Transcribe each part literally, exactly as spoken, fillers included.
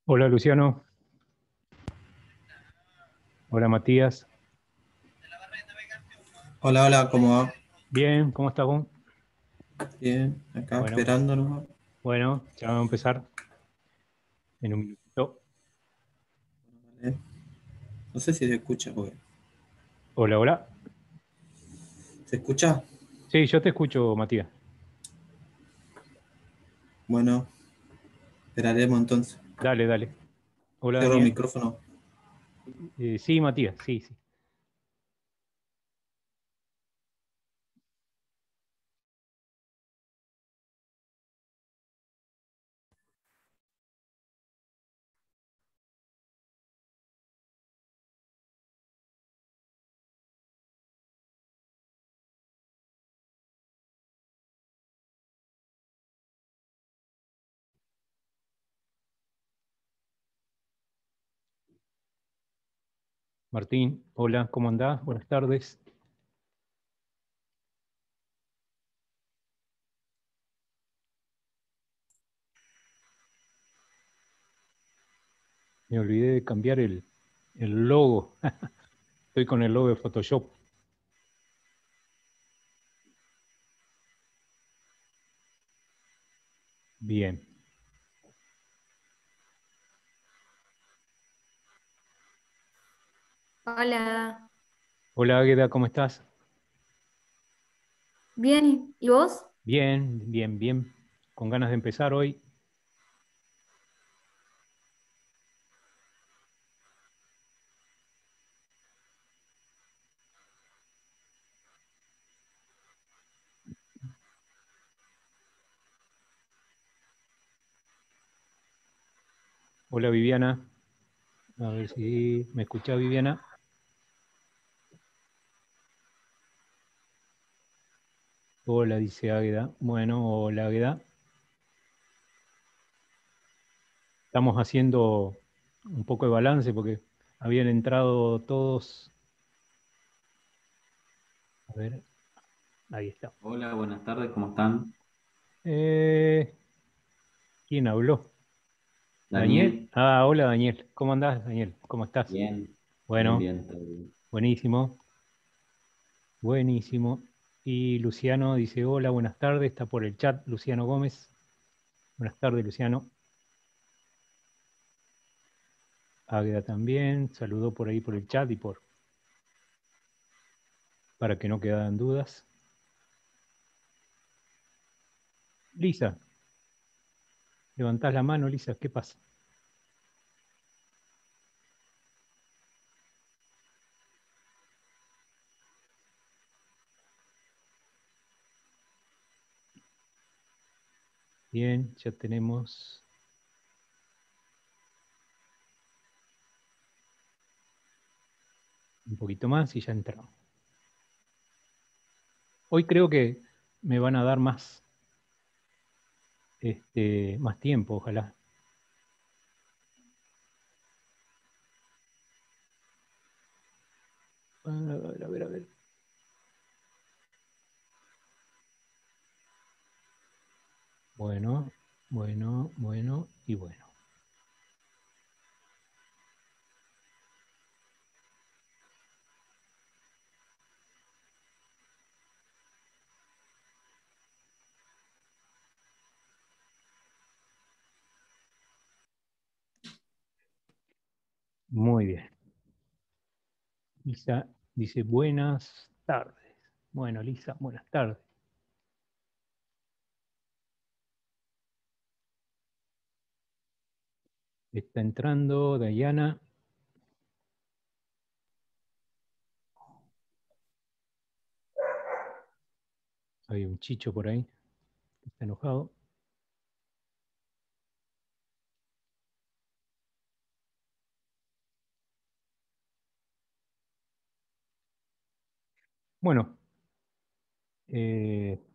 Hola Luciano, hola Matías. Hola, hola, ¿cómo va? Bien, ¿cómo estás vos? Bien, acá Bueno, esperando nomás. bueno, ya vamos a empezar en un minutito. Vale. No sé si se escucha, porque... Hola, hola. ¿Se escucha? Sí, yo te escucho, Matías. Bueno, esperaremos entonces. Dale, dale. Hola Cierro el Daniel. micrófono. Eh, sí, Matías, sí, sí. Martín, hola, ¿cómo andás? Buenas tardes. Me olvidé de cambiar el, el logo. Estoy con el logo de Photoshop. Bien. Hola, Hola Águeda, ¿cómo estás? bien, ¿y vos? Bien, bien, bien. Con ganas de empezar hoy. Hola Viviana. A ver si me escucha Viviana. Hola, dice Águeda. Bueno, hola Águeda. Estamos haciendo un poco de balance porque habían entrado todos. A ver, ahí está. Hola, buenas tardes, ¿cómo están? Eh, ¿quién habló? ¿Daniel? Daniel, Ah, hola Daniel. ¿Cómo andás, Daniel? ¿Cómo estás? bien, bien, Bueno, bien, todo bien. buenísimo, buenísimo. Y Luciano dice, hola, buenas tardes. Está por el chat Luciano Gómez. Buenas tardes, Luciano. Águeda también. Saludó por ahí por el chat y por para que no quedaran dudas. Lisa, levantás la mano, Lisa, ¿qué pasa? Bien, ya tenemos un poquito más y ya entramos. Hoy creo que me van a dar más, este, más tiempo, ojalá. A ver, a ver, a ver. Bueno, bueno, bueno y bueno. Muy bien. Lisa dice buenas tardes. Bueno, Lisa, buenas tardes. Está entrando Dayana. Hay un chicho por ahí que está enojado. Bueno, eh,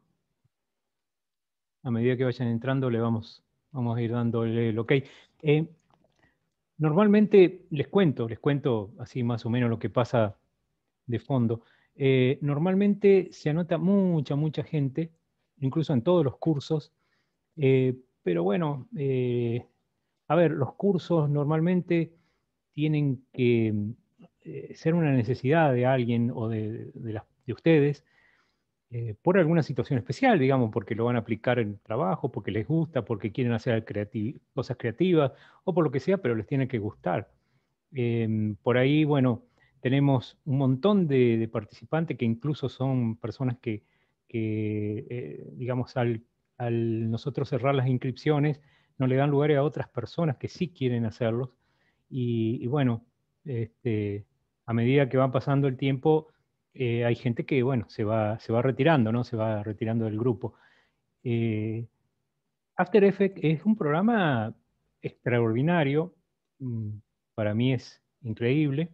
a medida que vayan entrando, le vamos, vamos a ir dándole el ok. Eh, normalmente les cuento, les cuento así más o menos lo que pasa de fondo. Eh, normalmente se anota mucha, mucha gente, incluso en todos los cursos, eh, pero bueno, eh, a ver, los cursos normalmente tienen que eh, ser una necesidad de alguien o de, de, las- de ustedes eh, por alguna situación especial, digamos, porque lo van a aplicar en el trabajo, porque les gusta, porque quieren hacer creati- cosas creativas o por lo que sea, pero les tiene que gustar. Eh, por ahí, bueno, tenemos un montón de, de participantes que incluso son personas que, que, eh, digamos, al, al nosotros cerrar las inscripciones, no le dan lugar a otras personas que sí quieren hacerlos. Y, y bueno, este, a medida que va pasando el tiempo, eh, hay gente que, bueno, se va, se va retirando, ¿no? Se va retirando del grupo. Eh, After Effects es un programa extraordinario, mm, para mí es increíble,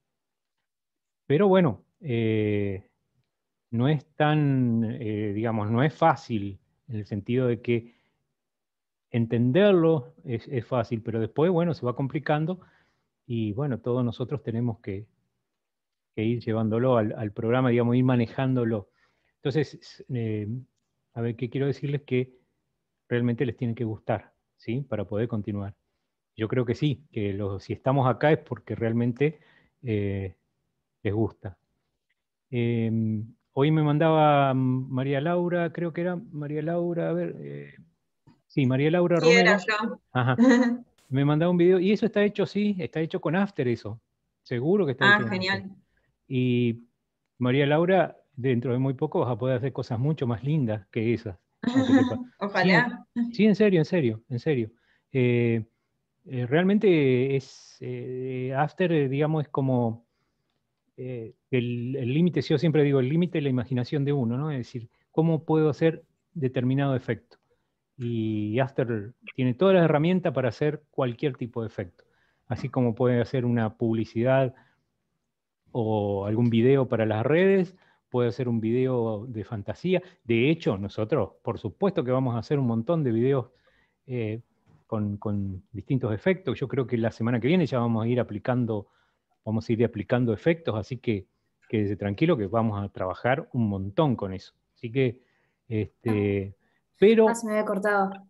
pero bueno, eh, no es tan, eh, digamos, no es fácil en el sentido de que entenderlo es, es fácil, pero después, bueno, se va complicando y bueno, todos nosotros tenemos que, que ir llevándolo al, al programa, digamos, ir manejándolo. Entonces, eh, a ver, ¿qué quiero decirles? Que realmente les tiene que gustar, ¿sí? Para poder continuar. Yo creo que sí, que lo- si estamos acá es porque realmente eh, les gusta. Eh, Hoy me mandaba mm, María Laura, creo que era María Laura, a ver, eh, sí, María Laura Sí, era Romero, yo. ajá, me mandaba un video, y eso está hecho, sí, está hecho con After eso, seguro que está hecho Ah, con After. genial. Y María Laura, dentro de muy poco vas a poder hacer cosas mucho más lindas que esas, aunque sepa. Sí, en, Ojalá. sí, en serio, en serio, en serio. Eh, eh, realmente es, eh, After, eh, digamos, es como eh, el el límite, yo siempre digo, el límite es la imaginación de uno, ¿no? Es decir, ¿cómo puedo hacer determinado efecto? Y After tiene todas las herramientas para hacer cualquier tipo de efecto. Así como puede hacer una publicidad o algún video para las redes, puede hacer un video de fantasía. De hecho, nosotros, por supuesto que vamos a hacer un montón de videos eh, con, con distintos efectos. Yo creo que la semana que viene ya vamos a ir aplicando, vamos a ir aplicando efectos, así que quédese tranquilo que vamos a trabajar un montón con eso. Así que, este, Ah, pero se me había cortado.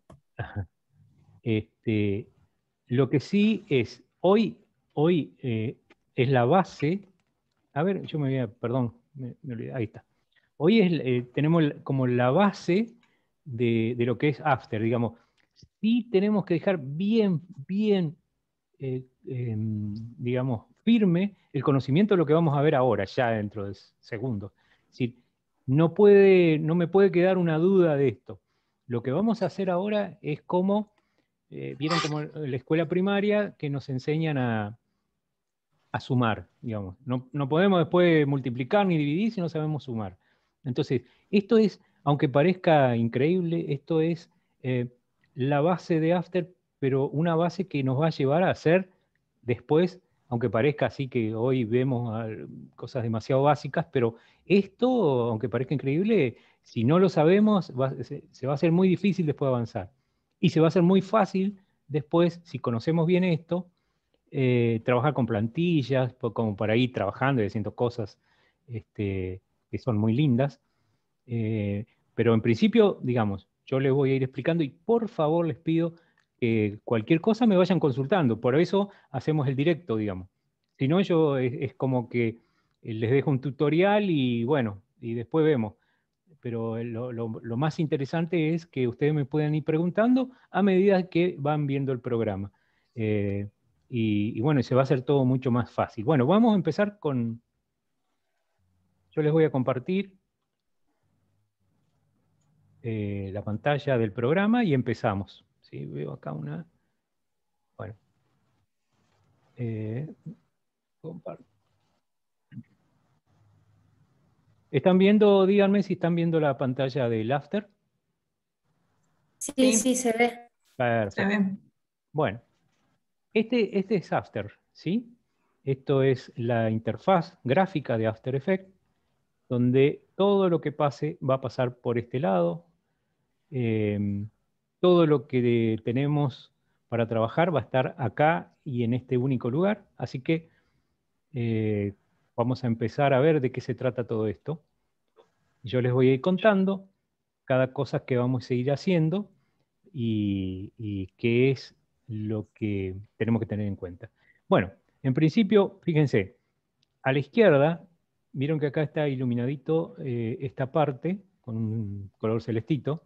este, lo que sí es, hoy, hoy eh, es la base. A ver, yo me voy a, perdón, me, me olvidé, ahí está. Hoy es, eh, tenemos el- como la base de, de lo que es After, digamos. Sí tenemos que dejar bien, bien, eh, em, digamos, firme el conocimiento de lo que vamos a ver ahora, ya dentro de segundos. Es decir, no puede, no me puede quedar una duda de esto. Lo que vamos a hacer ahora es como, eh, vieron como en la escuela primaria que nos enseñan a, a sumar, digamos. No, no podemos después multiplicar ni dividir si no sabemos sumar. Entonces, esto es, aunque parezca increíble, esto es eh, la base de After, pero una base que nos va a llevar a hacer después, aunque parezca así que hoy vemos ah, cosas demasiado básicas, pero esto, aunque parezca increíble, si no lo sabemos, va- se, se va a hacer muy difícil después avanzar. Y se va a hacer muy fácil después, si conocemos bien esto, eh, trabajar con plantillas, po- como para ir trabajando y haciendo cosas este, que son muy lindas. Eh, pero en principio, digamos, yo les voy a ir explicando y por favor les pido que cualquier cosa me vayan consultando. Por eso hacemos el directo, digamos. Si no, yo es, es como que eh, les dejo un tutorial y bueno, y después vemos. Pero lo, lo- lo más interesante es que ustedes me puedan ir preguntando a medida que van viendo el programa. Eh, y, y bueno, se va a hacer todo mucho más fácil. Bueno, vamos a empezar con, yo les voy a compartir eh, la pantalla del programa y empezamos. ¿Sí? Veo acá una, bueno, eh, compar- ¿Están viendo, díganme si están viendo la pantalla del After? Sí, Sí, sí, se ve. se Perfecto. ve. Bueno, este, este es After, ¿sí? Esto es la interfaz gráfica de After Effects, donde todo lo que pase va a pasar por este lado. Eh, Todo lo que tenemos para trabajar va a estar acá y en este único lugar. Así que eh, vamos a empezar a ver de qué se trata todo esto. Yo les voy a ir contando cada cosa que vamos a ir haciendo y, y qué es lo que tenemos que tener en cuenta. Bueno, en principio, fíjense, a la izquierda, vieron que acá está iluminadito eh, esta parte, con un color celestito.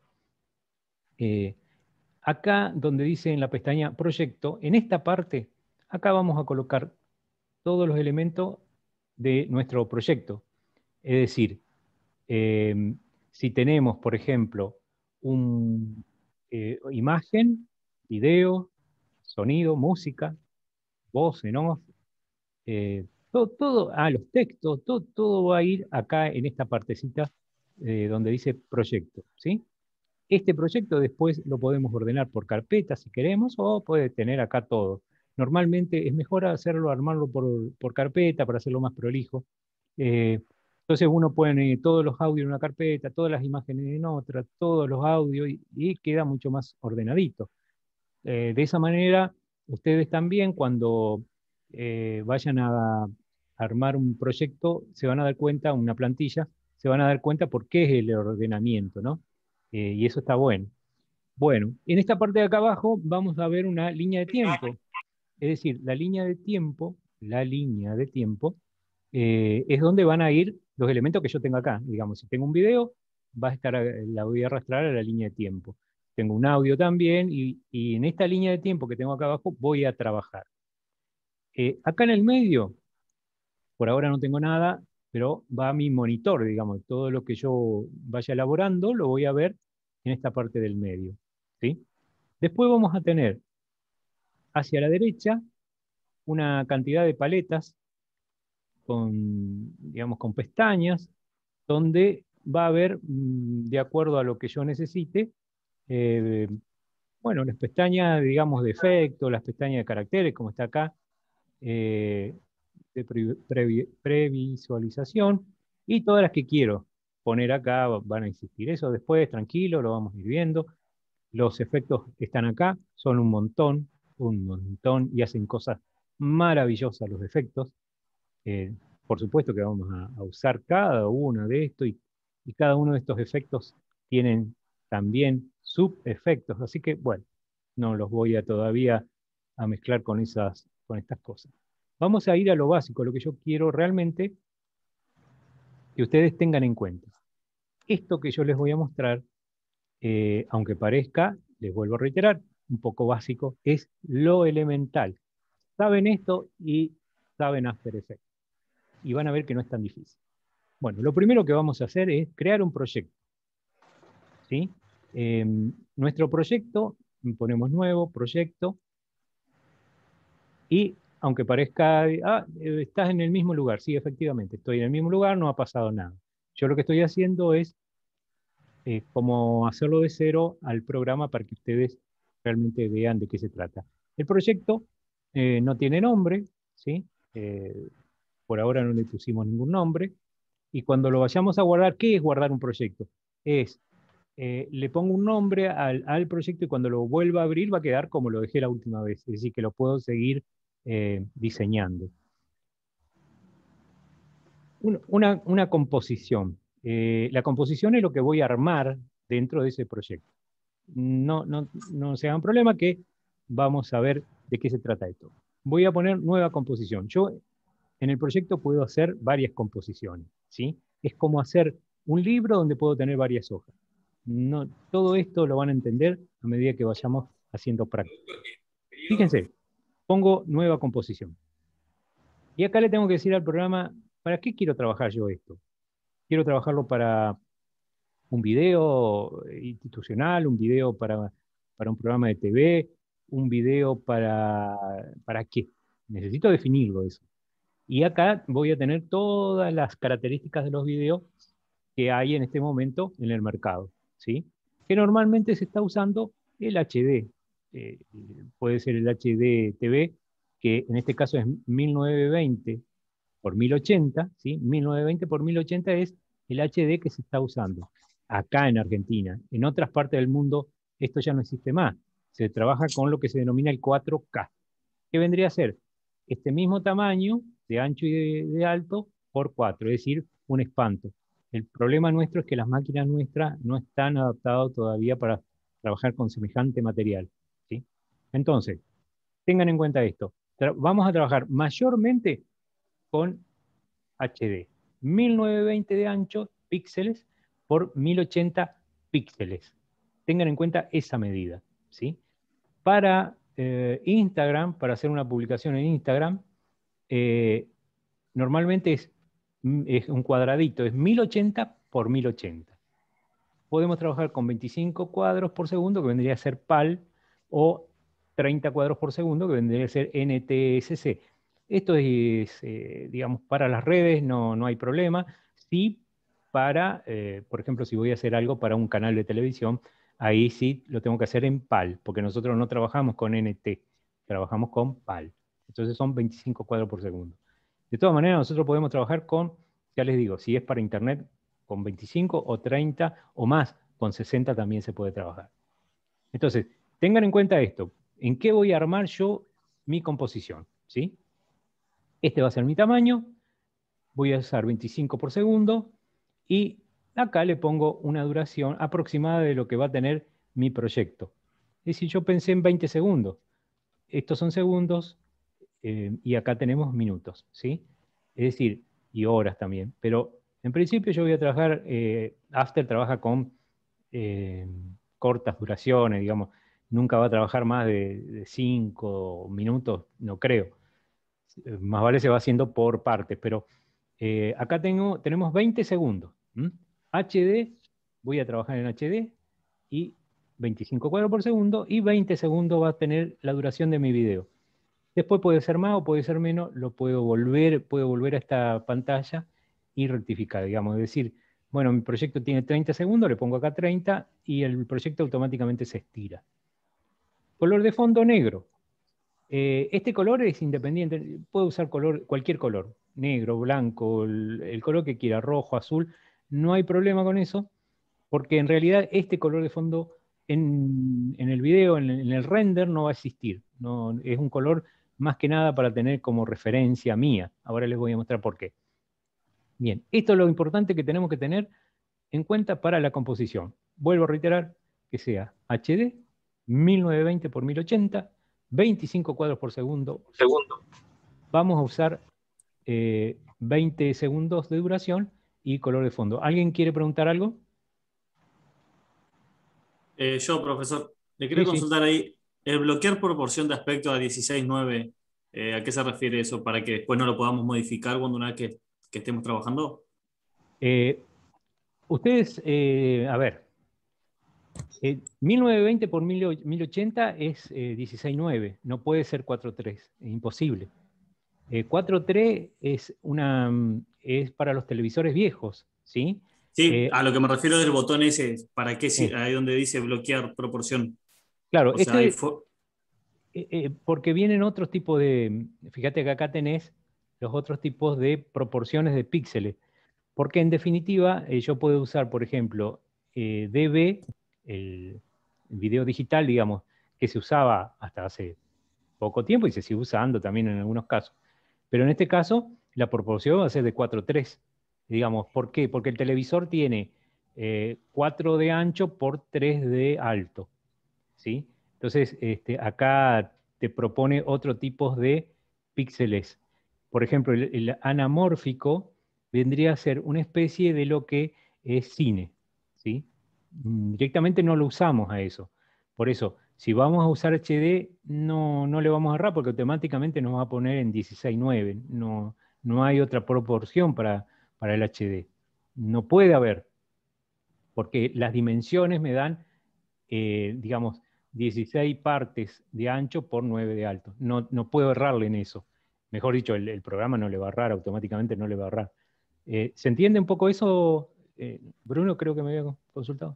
Eh, acá donde dice en la pestaña Proyecto, en esta parte, acá vamos a colocar todos los elementos de nuestro proyecto. Es decir, eh, si tenemos, por ejemplo, una eh, imagen, video, sonido, música, voz en off, eh, todo, todo, ah, los textos, todo, todo va a ir acá en esta partecita eh, donde dice proyecto, ¿sí? Este proyecto después lo podemos ordenar por carpeta si queremos, o puede tener acá todo. Normalmente es mejor hacerlo, armarlo por, por carpeta para hacerlo más prolijo. Eh, entonces uno pone todos los audios en una carpeta, todas las imágenes en otra, todos los audios, y, y queda mucho más ordenadito. Eh, de esa manera, ustedes también cuando eh, vayan a armar un proyecto, se van a dar cuenta, una plantilla, se van a dar cuenta por qué es el ordenamiento, ¿no? Eh, y eso está bueno. Bueno, en esta parte de acá abajo vamos a ver una línea de tiempo. Es decir, la línea de tiempo, la línea de tiempo, eh, es donde van a ir los elementos que yo tengo acá. Digamos, si tengo un video, va a estar, la voy a arrastrar a la línea de tiempo. Tengo un audio también, y, y en esta línea de tiempo que tengo acá abajo voy a trabajar. Eh, acá en el medio, por ahora no tengo nada, pero va mi monitor, digamos, todo lo que yo vaya elaborando lo voy a ver en esta parte del medio, ¿sí? Después vamos a tener hacia la derecha una cantidad de paletas con, digamos, con pestañas, donde va a haber, mm, de acuerdo a lo que yo necesite, eh, bueno, las pestañas, digamos, de efecto, las pestañas de caracteres, como está acá, eh, de pre- previ- previsualización, y todas las que quiero poner acá van a existir. Eso después, tranquilo, lo vamos a ir viendo. Los efectos que están acá son un montón, un montón, y hacen cosas maravillosas los efectos. Eh, por supuesto que vamos a, a usar cada uno de estos, y, y cada uno de estos efectos tienen también subefectos, así que bueno, no los voy a todavía a mezclar con, esas, con estas cosas. Vamos a ir a lo básico, lo que yo quiero realmente que ustedes tengan en cuenta. Esto que yo les voy a mostrar, eh, aunque parezca, les vuelvo a reiterar, un poco básico, es lo elemental. Saben esto y saben After Effects, y van a ver que no es tan difícil. Bueno, lo primero que vamos a hacer es crear un proyecto, ¿sí? Eh, nuestro proyecto, ponemos nuevo, proyecto, y aunque parezca, ah, eh, estás en el mismo lugar, sí, efectivamente, estoy en el mismo lugar, no ha pasado nada. Yo lo que estoy haciendo es eh, como hacerlo de cero al programa para que ustedes realmente vean de qué se trata. El proyecto eh, no tiene nombre, ¿sí? Eh, por ahora no le pusimos ningún nombre, y cuando lo vayamos a guardar, ¿qué es guardar un proyecto? Es, eh, le pongo un nombre al, al proyecto, y cuando lo vuelva a abrir va a quedar como lo dejé la última vez, es decir, que lo puedo seguir eh, diseñando. Un- una, una composición. Eh, la composición es lo que voy a armar dentro de ese proyecto. No, no, no se hagan problema, que vamos a ver de qué se trata esto. Voy a poner nueva composición. Yo en el proyecto puedo hacer varias composiciones, ¿sí? Es como hacer un libro donde puedo tener varias hojas. No, todo esto lo van a entender a medida que vayamos haciendo práctica. Fíjense, pongo nueva composición. Y acá le tengo que decir al programa, ¿para qué quiero trabajar yo esto? Quiero trabajarlo para un video institucional, un video para, para un programa de T V, un video para, ¿para qué? Necesito definirlo eso. Y acá voy a tener todas las características de los videos que hay en este momento en el mercado, ¿sí? Que normalmente se está usando el H D. Eh, puede ser el H D T V, que en este caso es mil novecientos veinte por mil ochenta, ¿sí? mil novecientos veinte por mil ochenta es el H D que se está usando acá en Argentina. En otras partes del mundo esto ya no existe más. Se trabaja con lo que se denomina el cuatro K. ¿Qué vendría a ser? Este mismo tamaño de ancho y de, de alto por cuatro, es decir, un espanto. El problema nuestro es que las máquinas nuestras no están adaptadas todavía para trabajar con semejante material, ¿sí? Entonces, tengan en cuenta esto. Tra- vamos a trabajar mayormente con H D. mil novecientos veinte de ancho píxeles por mil ochenta píxeles. Tengan en cuenta esa medida, ¿sí? Para eh, Instagram, para hacer una publicación en Instagram, eh, normalmente es, es un cuadradito, es mil ochenta por mil ochenta. Podemos trabajar con veinticinco cuadros por segundo, que vendría a ser PAL, o treinta cuadros por segundo, que vendría a ser N T S C. Esto es, eh, digamos, para las redes no, no hay problema. Sí, para, eh, por ejemplo, si voy a hacer algo para un canal de televisión, ahí sí lo tengo que hacer en PAL, porque nosotros no trabajamos con N T, trabajamos con PAL. Entonces son veinticinco cuadros por segundo. De todas maneras, nosotros podemos trabajar con, ya les digo, si es para internet, con veinticinco o treinta o más, con sesenta también se puede trabajar. Entonces, tengan en cuenta esto. ¿En qué voy a armar yo mi composición? ¿Sí? Este va a ser mi tamaño, voy a usar veinticinco por segundo y acá le pongo una duración aproximada de lo que va a tener mi proyecto. Es decir, yo pensé en veinte segundos. Estos son segundos eh, y acá tenemos minutos, ¿sí? Es decir, y horas también. Pero en principio yo voy a trabajar, eh, After trabaja con eh, cortas duraciones, digamos, nunca va a trabajar más de cinco minutos, no creo. Más vale se va haciendo por partes, pero eh, acá tengo, tenemos veinte segundos. ¿m? H D, voy a trabajar en H D y veinticinco cuadros por segundo y veinte segundos va a tener la duración de mi video. Después puede ser más o puede ser menos, lo puedo volver, puedo volver a esta pantalla y rectificar, digamos, es decir, bueno, mi proyecto tiene treinta segundos, le pongo acá treinta y el proyecto automáticamente se estira. Color de fondo negro. Eh, este color es independiente, puedo usar color, cualquier color, negro, blanco, el, el color que quiera, rojo, azul, no hay problema con eso, porque en realidad este color de fondo en, en el video, en, en el render, no va a existir. No, es un color más que nada para tener como referencia mía. Ahora les voy a mostrar por qué. Bien, esto es lo importante que tenemos que tener en cuenta para la composición. Vuelvo a reiterar que sea H D, mil novecientos veinte por mil ochenta, veinticinco cuadros por segundo. Segundo. Vamos a usar eh, veinte segundos de duración y color de fondo. ¿Alguien quiere preguntar algo? Eh, yo, profesor, le quería Sí, sí. consultar ahí, el bloquear proporción de aspecto a dieciséis nueve, eh, ¿a qué se refiere eso? ¿Para que después no lo podamos modificar cuando una vez que, que estemos trabajando? Eh, ustedes, eh, a ver, eh, mil novecientos veinte por mil ochenta es eh, dieciséis nueve, no puede ser cuatro tres, es imposible. Eh, cuatro tres es, una, mm, es para los televisores viejos, ¿sí? Sí, Eh, a lo que me refiero del botón ese, ¿para qué? si- eh, Ahí donde dice bloquear proporción. claro, O sea, ahí este, fue... eh, eh, porque vienen otros tipos de, fíjate que acá tenés los otros tipos de proporciones de píxeles, porque en definitiva eh, yo puedo usar, por ejemplo, eh, D B, el, el video digital, digamos, que se usaba hasta hace poco tiempo y se sigue usando también en algunos casos. Pero en este caso, la proporción va a ser de cuatro tres. Digamos, ¿por qué? Porque el televisor tiene eh, cuatro de ancho por tres de alto, ¿sí? Entonces, este, acá te propone otro tipo de píxeles. Por ejemplo, el, el anamórfico vendría a ser una especie de lo que es cine, ¿sí? Mm, Directamente no lo usamos a eso. Por eso, si vamos a usar H D, no, no le vamos a errar porque automáticamente nos va a poner en dieciséis nueve. No, no hay otra proporción para, para el H D. No puede haber, porque las dimensiones me dan, eh, digamos, dieciséis partes de ancho por nueve de alto. No, no puedo errarle en eso. Mejor dicho, el, el programa no le va a errar, automáticamente no le va a errar. Eh, ¿Se entiende un poco eso, eh, Bruno? Creo que me había consultado.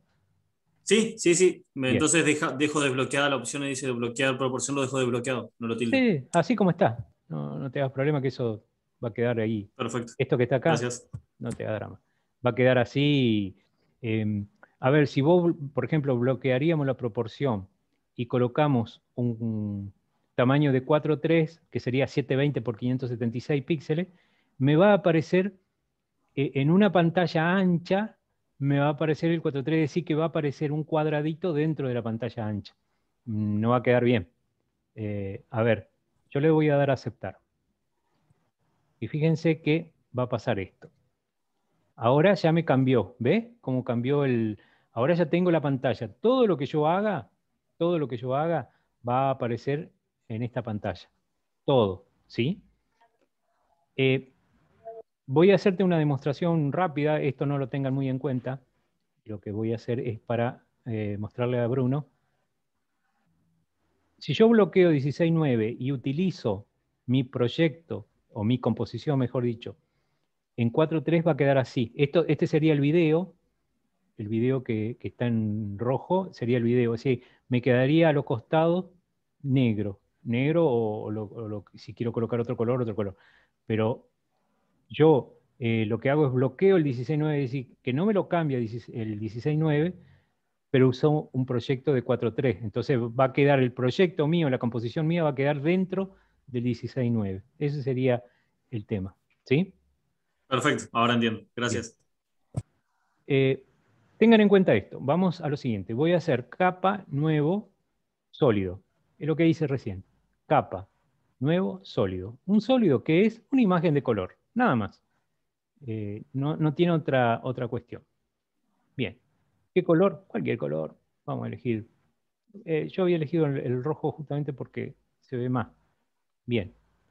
Sí, sí, sí. Me- Bien. Entonces deja, dejo desbloqueada la opción y dice bloquear proporción, lo dejo desbloqueado, no lo tildo. Sí, así como está. No, no te hagas problema que eso va a quedar ahí. Perfecto. Esto que está acá, Gracias. no te da drama. Va a quedar así. eh, a ver, si vos, por ejemplo, bloquearíamos la proporción y colocamos un, un tamaño de cuatro tres, que sería setecientos veinte por quinientos setenta y seis píxeles, me va a aparecer eh, en una pantalla ancha, me va a aparecer el cuatro tres, es decir, que va a aparecer un cuadradito dentro de la pantalla ancha. Mm, No va a quedar bien. Eh, a ver, yo le voy a dar a aceptar. Y fíjense que va a pasar esto. Ahora ya me cambió, ¿ve? Cómo cambió el... Ahora ya tengo la pantalla. Todo lo que yo haga, todo lo que yo haga va a aparecer en esta pantalla. Todo, ¿sí? Eh, voy a hacerte una demostración rápida. Esto no lo tengan muy en cuenta. Lo que voy a hacer es para eh, mostrarle a Bruno. Si yo bloqueo dieciséis nueve y utilizo mi proyecto, o mi composición, mejor dicho, en cuatro tres va a quedar así. Esto, este sería el video, el video que, que está en rojo, sería el video. Es decir, me quedaría a los costados negro, negro o, o lo, o lo, si quiero colocar otro color, otro color. Pero yo eh, lo que hago es bloqueo el dieciséis nueve, es decir, que no me lo cambia el dieciséis nueve, pero uso un proyecto de cuatro tres. Entonces va a quedar el proyecto mío, la composición mía va a quedar dentro del dieciséis nueve. Ese sería el tema, ¿sí? Perfecto, ahora entiendo. Gracias. Eh, tengan en cuenta esto. Vamos a lo siguiente. Voy a hacer capa, nuevo, sólido. Es lo que hice recién. Capa, nuevo, sólido. Un sólido que es una imagen de color, nada más. Eh, no, no tiene otra, otra cuestión. Bien. ¿Qué color? Cualquier color. Vamos a elegir. Eh, yo había elegido el, el rojo justamente porque se ve más. Bien.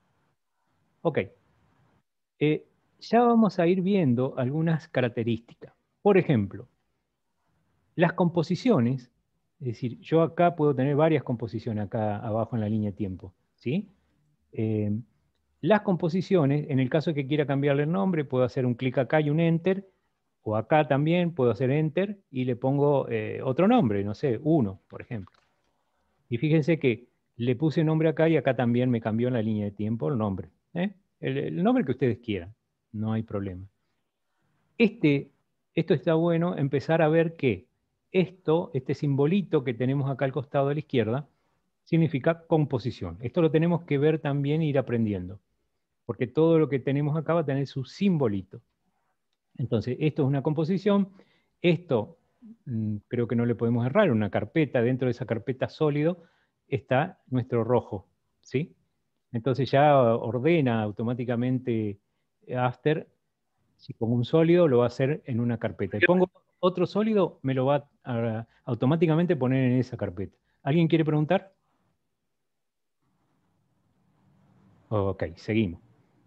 Ok. Eh, ya vamos a ir viendo algunas características. Por ejemplo, las composiciones, es decir, yo acá puedo tener varias composiciones acá abajo en la línea de tiempo, ¿sí? Eh, las composiciones, en el caso de que quiera cambiarle el nombre, puedo hacer un clic acá y un Enter, o acá también puedo hacer Enter y le pongo eh, otro nombre, no sé, uno, por ejemplo. Y fíjense que le puse nombre acá y acá también me cambió en la línea de tiempo el nombre. ¿eh? El, el nombre que ustedes quieran, no hay problema. Este, esto está bueno, empezar a ver que esto, este simbolito que tenemos acá al costado de la izquierda, significa composición. Esto lo tenemos que ver también e ir aprendiendo, porque todo lo que tenemos acá va a tener su simbolito. Entonces, esto es una composición, esto mmm, creo que no le podemos errar, una carpeta, dentro de esa carpeta sólido está nuestro rojo, ¿sí? Entonces ya ordena automáticamente After, si pongo un sólido lo va a hacer en una carpeta. Y pongo otro sólido, me lo va a automáticamente poner en esa carpeta. ¿Alguien quiere preguntar? Ok, seguimos.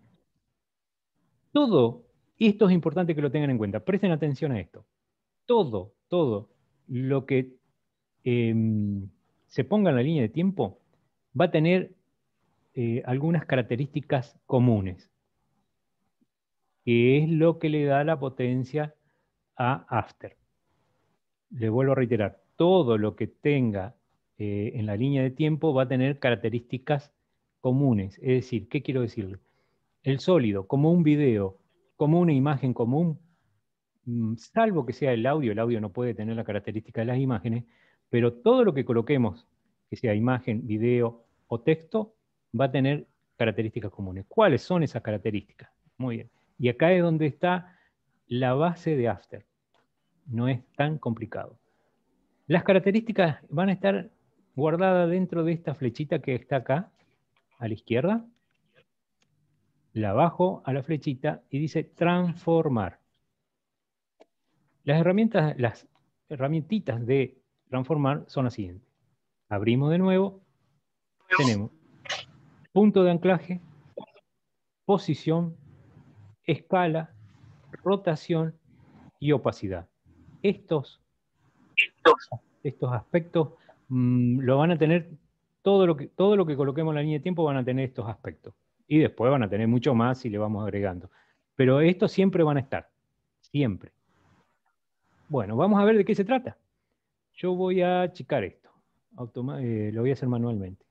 Todo, y esto es importante que lo tengan en cuenta, presten atención a esto. Todo, todo lo que eh, se ponga en la línea de tiempo va a tener eh, algunas características comunes, que es lo que le da la potencia a After. Le vuelvo a reiterar, todo lo que tenga eh, en la línea de tiempo va a tener características comunes. Es decir, ¿qué quiero decirle? El sólido, como un video, como una imagen común, salvo que sea el audio, el audio no puede tener la característica de las imágenes, pero todo lo que coloquemos, que sea imagen, video o texto, va a tener características comunes. ¿Cuáles son esas características? Muy bien. Y acá es donde está la base de After. No es tan complicado. Las características van a estar guardadas dentro de esta flechita que está acá, a la izquierda. La bajo a la flechita y dice transformar. Las herramientas, las herramientitas de transformar son las siguientes. Abrimos de nuevo, tenemos punto de anclaje, posición, escala, rotación y opacidad. Estos, estos aspectos mmm, lo van a tener, todo lo, que, todo lo que coloquemos en la línea de tiempo van a tener estos aspectos. Y después van a tener mucho más si le vamos agregando. Pero estos siempre van a estar, siempre. Bueno, vamos a ver de qué se trata. Yo voy a achicar esto. Automa eh, lo voy a hacer manualmente.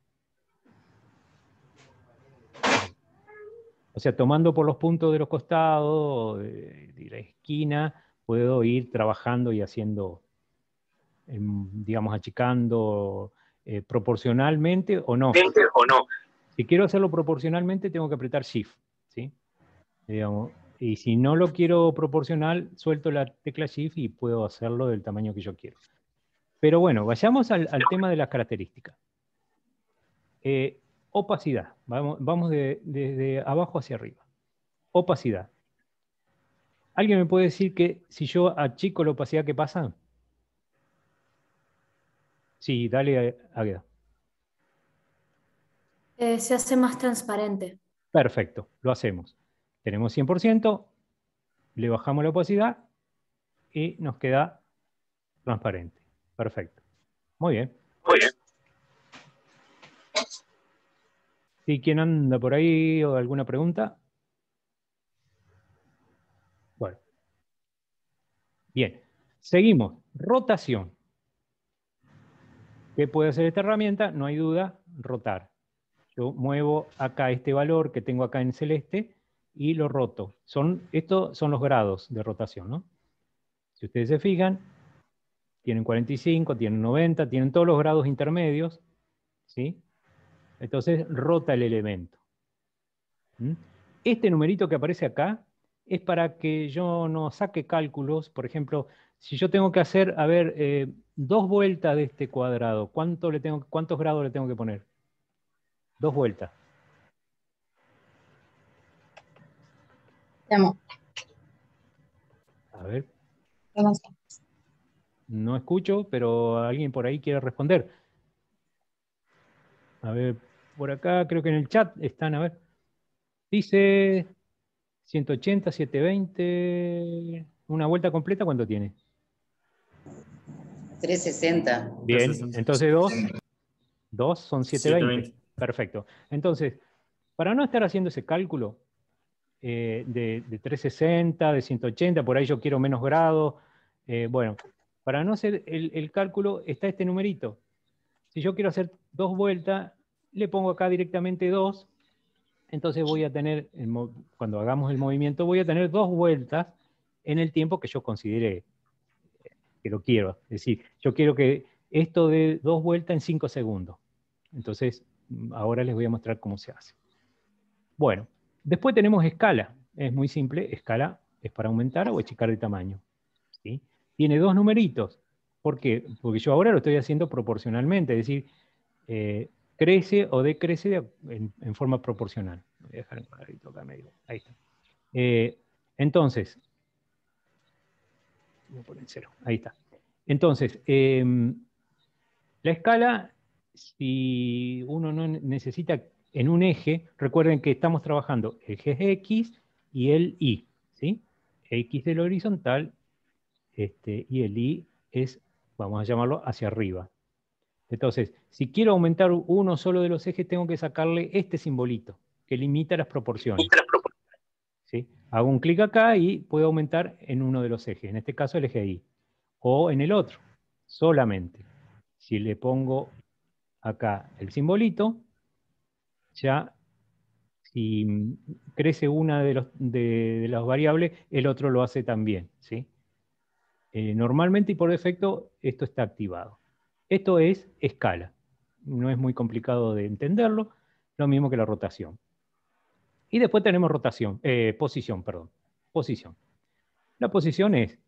O sea, tomando por los puntos de los costados, de, de la esquina, puedo ir trabajando y haciendo, eh, digamos, achicando eh, proporcionalmente o no. o no. Si quiero hacerlo proporcionalmente, tengo que apretar Shift, ¿sí? Digamos, y si no lo quiero proporcional, suelto la tecla Shift y puedo hacerlo del tamaño que yo quiero. Pero bueno, vayamos al, al tema de las características. Eh, opacidad. Vamos, vamos de, desde abajo hacia arriba. Opacidad. ¿Alguien me puede decir que si yo achico la opacidad, qué pasa? Sí, dale, Águeda. Eh, se hace más transparente. Perfecto, lo hacemos. Tenemos cien por ciento, le bajamos la opacidad y nos queda transparente. Perfecto. Muy bien. Muy bien. ¿Sí, quién anda por ahí o alguna pregunta? Bueno. Bien. Seguimos. Rotación. ¿Qué puede hacer esta herramienta? No hay duda, rotar. Yo muevo acá este valor que tengo acá en celeste y lo roto. Son, estos son los grados de rotación, ¿no? Si ustedes se fijan, tienen cuarenta y cinco, tienen noventa, tienen todos los grados intermedios, ¿sí? Entonces rota el elemento. ¿Mm? Este numerito que aparece acá es para que yo no saque cálculos. Por ejemplo, si yo tengo que hacer, a ver, eh, dos vueltas de este cuadrado, ¿cuánto le tengo, ¿cuántos grados le tengo que poner? Dos vueltas. A ver. No escucho, pero alguien por ahí quiere responder. A ver, por acá creo que en el chat están, a ver. Dice ciento ochenta, setecientos veinte. ¿Una vuelta completa cuánto tiene? trescientos sesenta. Bien, trescientos sesenta. entonces dos. dos son setecientos veinte. setecientos veinte. Perfecto. Entonces, para no estar haciendo ese cálculo eh, de, de trescientos sesenta, de ciento ochenta, por ahí yo quiero menos grados, eh, bueno, para no hacer el, el cálculo está este numerito. Si yo quiero hacer dos vueltas, le pongo acá directamente dos, entonces voy a tener, el, cuando hagamos el movimiento, voy a tener dos vueltas en el tiempo que yo considere que lo quiero. Es decir, yo quiero que esto dé dos vueltas en cinco segundos. Entonces, ahora les voy a mostrar cómo se hace. Bueno, después tenemos escala. Es muy simple, escala es para aumentar o achicar de tamaño. ¿Sí? Tiene dos numeritos. ¿Por qué? Porque yo ahora lo estoy haciendo proporcionalmente, es decir, eh, crece o decrece de, en, en forma proporcional. Voy a dejar un cuadradito acá medio. Ahí está. Eh, entonces, voy a poner cero. Ahí está. Entonces, eh, la escala, si uno no necesita en un eje, recuerden que estamos trabajando el eje X y el Y, ¿sí? X del horizontal este, y el Y es, vamos a llamarlo, hacia arriba. Entonces, si quiero aumentar uno solo de los ejes, tengo que sacarle este simbolito, que limita las proporciones. ¿Sí? Hago un clic acá y puedo aumentar en uno de los ejes, en este caso el eje Y, o en el otro, solamente. Si le pongo acá el simbolito, ya si crece una de, los, de, de las variables, el otro lo hace también, ¿sí? Eh, normalmente y por defecto esto está activado. Esto es escala. No es muy complicado de entenderlo, lo mismo que la rotación. Y después tenemos rotación, eh, posición, perdón. Posición. La posición es,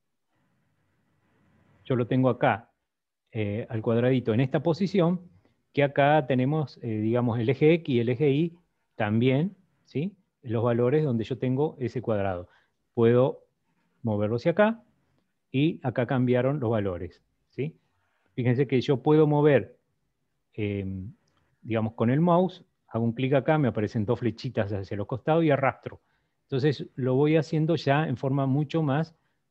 yo lo tengo acá eh, al cuadradito en esta posición, que acá tenemos, eh, digamos, el eje X y el eje Y también, ¿sí? Los valores donde yo tengo ese cuadrado. Puedo moverlo hacia acá y acá cambiaron los valores, ¿sí? Fíjense que yo puedo mover, eh, digamos, con el mouse, hago un clic acá, me aparecen dos flechitas hacia los costados y arrastro. Entonces lo voy haciendo ya en forma mucho más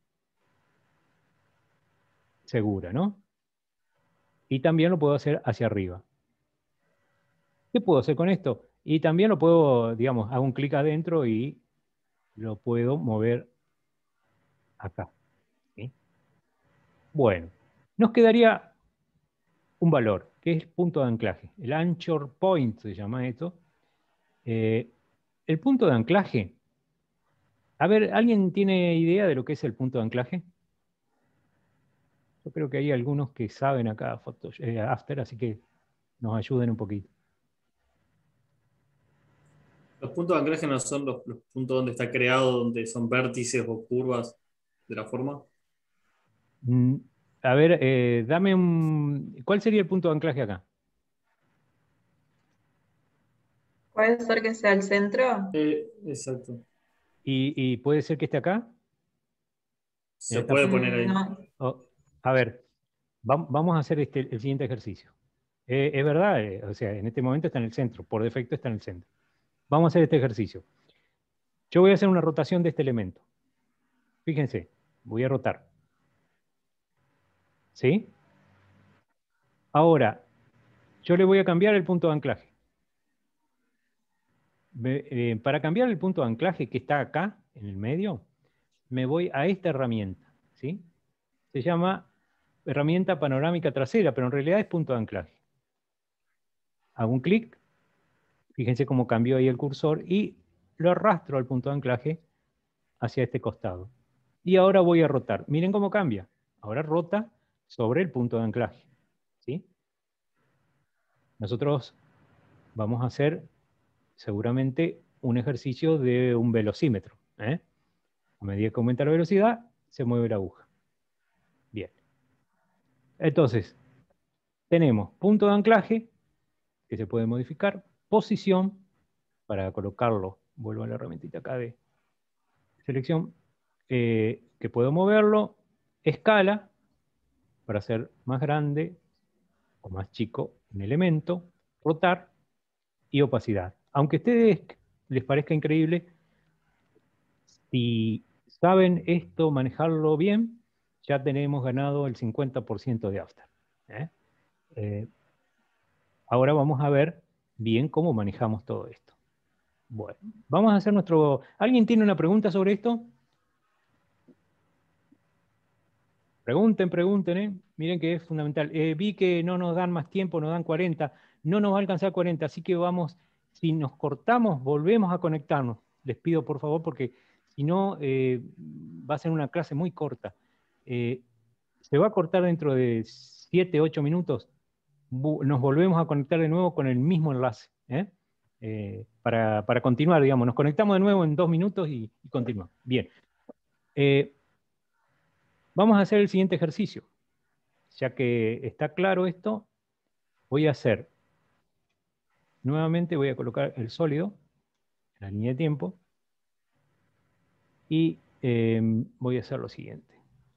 segura, ¿no? Y también lo puedo hacer hacia arriba. ¿Qué puedo hacer con esto? Y también lo puedo, digamos, hago un clic adentro y lo puedo mover acá. ¿Sí? Bueno, nos quedaría un valor, que es punto de anclaje. El anchor point se llama esto. Eh, el punto de anclaje. A ver, ¿alguien tiene idea de lo que es el punto de anclaje? Yo creo que hay algunos que saben acá Photoshop, eh, After, así que nos ayuden un poquito. Los puntos de anclaje no son los, los puntos donde está creado, donde son vértices o curvas de la forma. Mm, a ver, eh, dame un... ¿Cuál sería el punto de anclaje acá? ¿Puede ser que sea el centro? Eh, exacto. ¿Y, y puede ser que esté acá? Se Esta- puede poner Mm, ahí. no. Oh, a ver, vam- vamos a hacer este, el siguiente ejercicio. Eh, es verdad, eh, o sea, en este momento está en el centro, por defecto está en el centro. Vamos a hacer este ejercicio. Yo voy a hacer una rotación de este elemento. Fíjense, voy a rotar. ¿Sí? Ahora, yo le voy a cambiar el punto de anclaje. Me- eh, para cambiar el punto de anclaje que está acá, en el medio, me voy a esta herramienta. ¿Sí? Se llama herramienta panorámica trasera, pero en realidad es punto de anclaje. Hago un clic, fíjense cómo cambió ahí el cursor, y lo arrastro al punto de anclaje hacia este costado. Y ahora voy a rotar. Miren cómo cambia. Ahora rota sobre el punto de anclaje. ¿Sí? Nosotros vamos a hacer seguramente un ejercicio de un velocímetro. ¿eh? A medida que aumenta la velocidad, se mueve la aguja. Bien. Entonces, tenemos punto de anclaje, que se puede modificar, posición, para colocarlo, vuelvo a la herramientita acá de selección, eh, que puedo moverlo, escala, para hacer más grande o más chico un elemento, rotar y opacidad. Aunque a ustedes les parezca increíble, si saben esto, manejarlo bien, ya tenemos ganado el cincuenta por ciento de After. ¿eh? Eh, ahora vamos a ver bien cómo manejamos todo esto. Bueno, vamos a hacer nuestro... ¿Alguien tiene una pregunta sobre esto? Pregunten, pregunten, ¿eh? Miren que es fundamental. Eh, vi que no nos dan más tiempo, nos dan cuarenta. No nos va a alcanzar cuarenta, así que vamos, si nos cortamos, volvemos a conectarnos. Les pido por favor, porque si no, eh, va a ser una clase muy corta. Eh, se va a cortar dentro de siete, ocho minutos. Nos volvemos a conectar de nuevo con el mismo enlace. ¿eh? Eh, para, para continuar, digamos. Nos conectamos de nuevo en dos minutos y, y continuamos. Bien. Eh, vamos a hacer el siguiente ejercicio. Ya que está claro esto, voy a hacer, nuevamente voy a colocar el sólido en la línea de tiempo y eh, voy a hacer lo siguiente.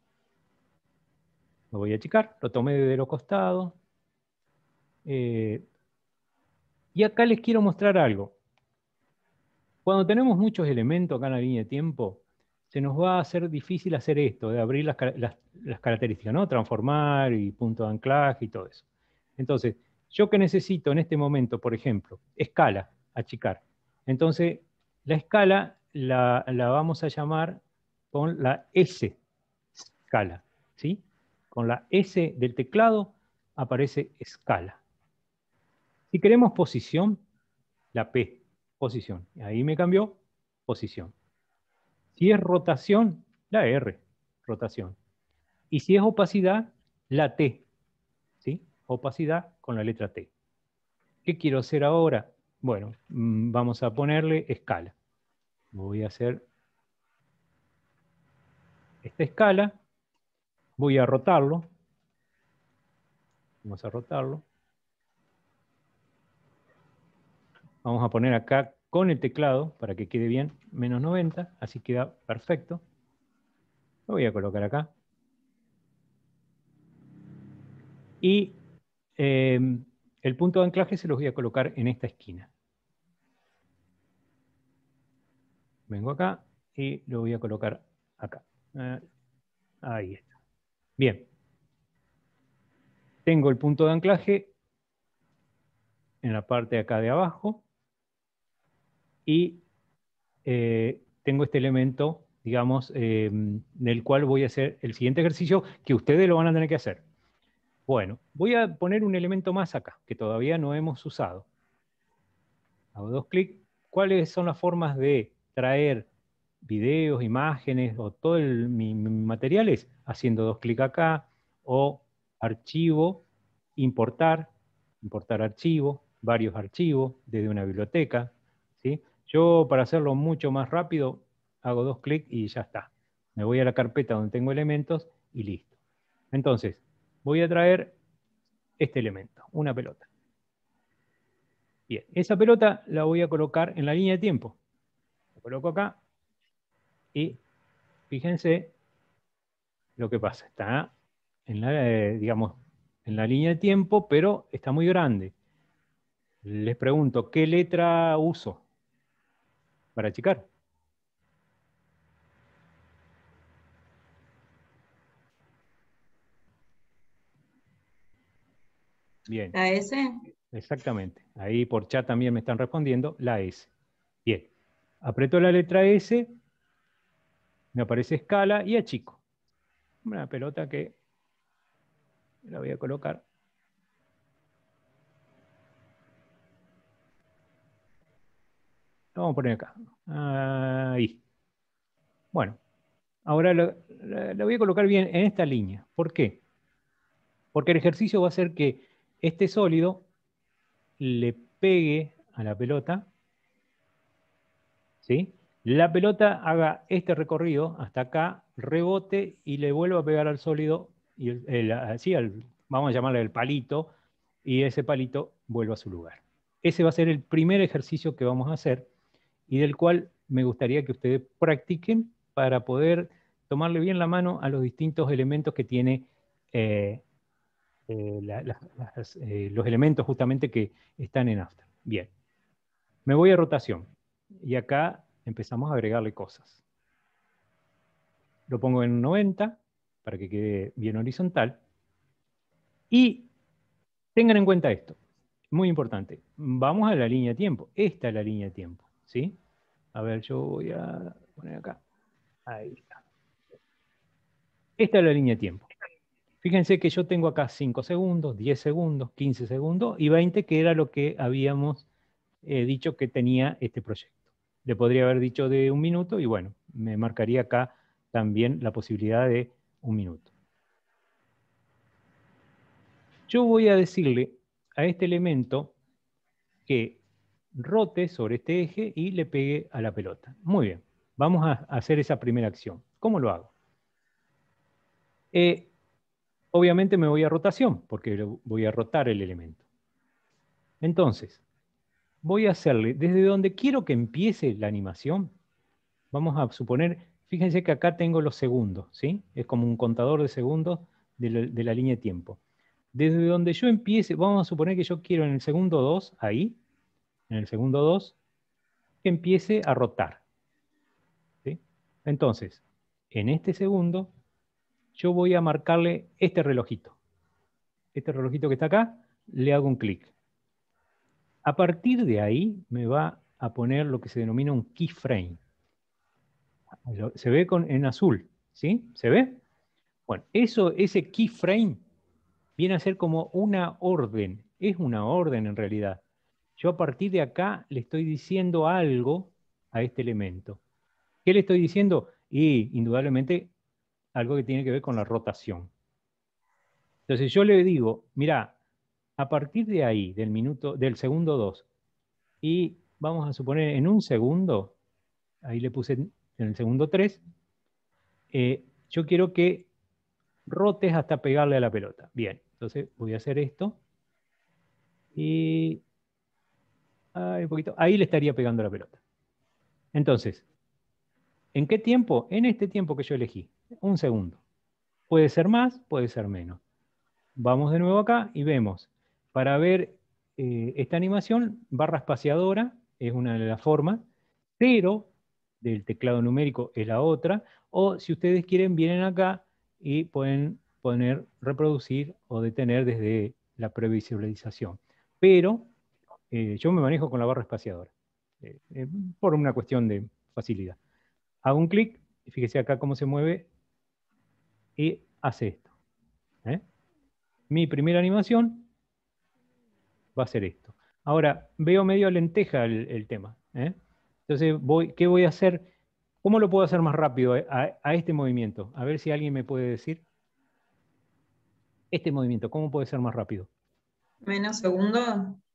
Lo voy a achicar, lo tomé de los costados. Eh, y acá les quiero mostrar algo. Cuando tenemos muchos elementos acá en la línea de tiempo, se nos va a hacer difícil hacer esto, de abrir las, las, las características, ¿no? Transformar y punto de anclaje y todo eso. Entonces, yo que necesito en este momento, por ejemplo, escala, achicar. Entonces, la escala la, la vamos a llamar con la S escala, ¿sí? Con la S del teclado aparece escala. Si queremos posición, la P, posición. Ahí me cambió, posición. Si es rotación, la R, rotación. Y si es opacidad, la T, ¿sí? Opacidad con la letra T. ¿Qué quiero hacer ahora? Bueno, vamos a ponerle escala. Voy a hacer esta escala. Voy a rotarlo. Vamos a rotarlo. Vamos a poner acá con el teclado para que quede bien, menos noventa, así queda perfecto. Lo voy a colocar acá. Y eh, el punto de anclaje se los voy a colocar en esta esquina. Vengo acá y lo voy a colocar acá. Eh, ahí está. Bien. Tengo el punto de anclaje en la parte de acá de abajo y eh, tengo este elemento, digamos, eh, del cual voy a hacer el siguiente ejercicio que ustedes lo van a tener que hacer. Bueno, voy a poner un elemento más acá, que todavía no hemos usado. Hago dos clics. ¿Cuáles son las formas de traer videos, imágenes o todo el, mi, mi materiales? Haciendo dos clics acá, o archivo, importar, importar archivo, varios archivos desde una biblioteca. ¿sí? Yo, para hacerlo mucho más rápido, hago dos clics y ya está. Me voy a la carpeta donde tengo elementos y listo. Entonces, voy a traer este elemento, una pelota. Bien, esa pelota la voy a colocar en la línea de tiempo. La coloco acá y fíjense lo que pasa. Está en la, eh, digamos, en la línea de tiempo, pero está muy grande. Les pregunto, ¿qué letra uso para achicar? Bien. ¿La S? Exactamente. Ahí por chat también me están respondiendo la S. Bien. Aprieto la letra S, me aparece escala y achico. Una pelota que la voy a colocar. La vamos a poner acá. Ahí. Bueno, ahora la, la- la voy a colocar bien en esta línea. ¿Por qué? Porque el ejercicio va a ser que este sólido le pegue a la pelota, ¿sí? La pelota haga este recorrido hasta acá, rebote y le vuelva a pegar al sólido, y el, el- así al- vamos a llamarle el palito, y ese palito vuelva a su lugar. Ese va a ser el primer ejercicio que vamos a hacer y del cual me gustaría que ustedes practiquen para poder tomarle bien la mano a los distintos elementos que tiene eh, eh, la- la- las, eh, los elementos justamente que están en After. Bien, me voy a rotación y acá empezamos a agregarle cosas. Lo pongo en noventa para que quede bien horizontal y tengan en cuenta esto, muy importante, vamos a la línea de tiempo, esta es la línea de tiempo, ¿sí? A ver, yo voy a poner acá, ahí está. Esta es la línea de tiempo. Fíjense que yo tengo acá cinco segundos, diez segundos, quince segundos y veinte, que era lo que habíamos eh, dicho que tenía este proyecto. Le podría haber dicho de un minuto y bueno, me marcaría acá también la posibilidad de un minuto. Yo voy a decirle a este elemento que rote sobre este eje y le pegue a la pelota. Muy bien, vamos a hacer esa primera acción. ¿Cómo lo hago? Eh, obviamente me voy a rotación, porque voy a rotar el elemento. Entonces, voy a hacerle, desde donde quiero que empiece la animación, vamos a suponer, fíjense que acá tengo los segundos, ¿sí? Es como un contador de segundos de la, de la línea de tiempo. Desde donde yo empiece, vamos a suponer que yo quiero en el segundo dos, ahí, en el segundo dos, que empiece a rotar, ¿sí? Entonces, en este segundo, yo voy a marcarle este relojito. Este relojito que está acá, le hago un clic. A partir de ahí me va a poner lo que se denomina un keyframe. Se ve con, en azul, ¿sí? ¿Se ve? Bueno, eso, ese keyframe viene a ser como una orden. Es una orden en realidad. Yo a partir de acá le estoy diciendo algo a este elemento. ¿Qué le estoy diciendo? Y indudablemente algo que tiene que ver con la rotación. Entonces yo le digo, mira, a partir de ahí, del minuto, del segundo dos, y vamos a suponer en un segundo, ahí le puse en el segundo tres, eh, yo quiero que rotes hasta pegarle a la pelota. Bien, entonces voy a hacer esto y ay, un poquito, ahí le estaría pegando la pelota. Entonces, ¿en qué tiempo? En este tiempo que yo elegí, un segundo. Puede ser más, puede ser menos. Vamos de nuevo acá y vemos, para ver eh, esta animación, barra espaciadora es una de las formas, cero del teclado numérico es la otra, o si ustedes quieren vienen acá y pueden poner reproducir o detener desde la previsualización. Pero eh, yo me manejo con la barra espaciadora, eh, eh, por una cuestión de facilidad. Hago un clic, y fíjese acá cómo se mueve y hace esto. ¿eh? Mi primera animación va a ser esto. Ahora, veo medio lenteja el, el tema. ¿eh? Entonces, voy, ¿qué voy a hacer? ¿Cómo lo puedo hacer más rápido a, a este movimiento? A ver si alguien me puede decir. Este movimiento, ¿cómo puede ser más rápido? Menos segundo.